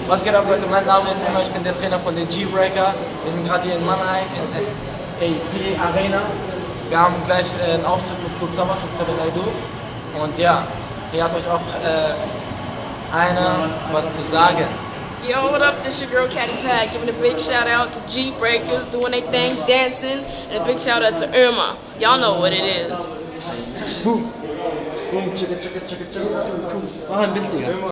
Was geht ab, Leute? Mein Name ist Emma, ich bin der Trainer von den G-Breaker. Wir sind gerade hier in Mannheim in SAP Arena. Wir haben gleich einen Auftritt mit Full Summer von Seven I Do. Und ja, hier hat euch auch einer was zu sagen. Yo, what up? This your girl Catty Pat, giving a big shout out to G-Breakers doing their thing, dancing, and a big shout out to Irma. Y'all know what it is. Boom. Boom, chicka, chicka, chicka, chicka, chicka. Mach ein Bild, Digga.